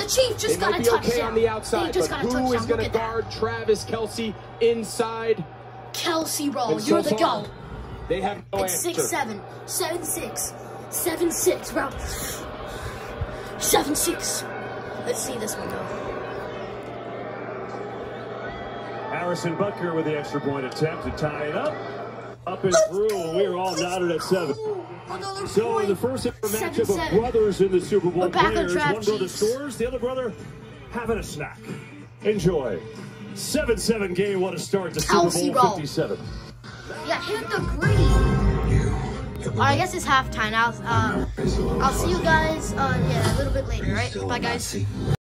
The Chief just got a touchdown. Okay on the outside, he just got a touchdown. who is going to guard Travis Kelce inside? Kelce, bro, you're the GOAT. They have no it's answer. 6'7", 7'6", 7'6", bro. 7'6". Let's see this one though. Harrison Butker with the extra point attempt to tie it up. Up and through, and we're all knotted at 7. So in the first ever matchup of brothers in the Super Bowl players, one brother scores, the other brother having a snack. Enjoy. 7-7 game, what a start to Super Bowl 57. Yeah, hit the green. I guess it's halftime. I'll see you guys a little bit later, right? Bye, guys.